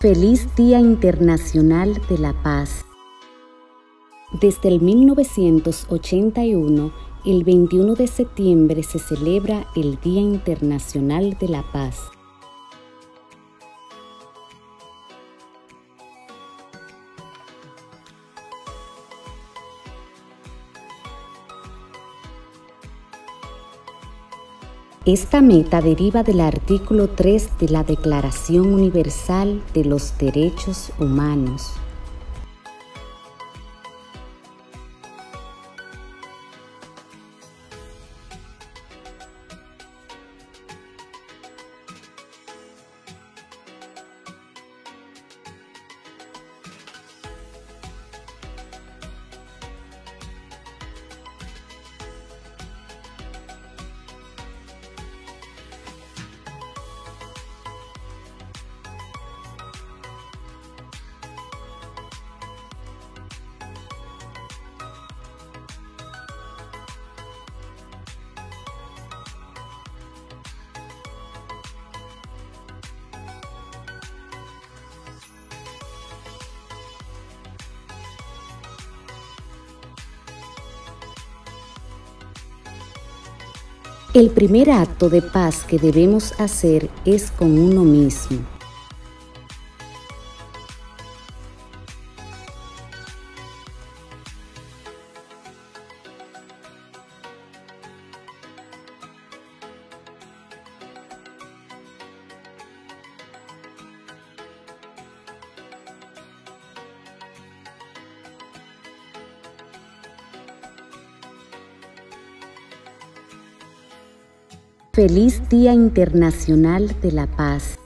Feliz Día Internacional de la Paz. Desde el 1981, el 21 de septiembre se celebra el Día Internacional de la Paz. Esta meta deriva del artículo 3 de la Declaración Universal de los Derechos Humanos. El primer acto de paz que debemos hacer es con uno mismo. Feliz Día Internacional de la Paz.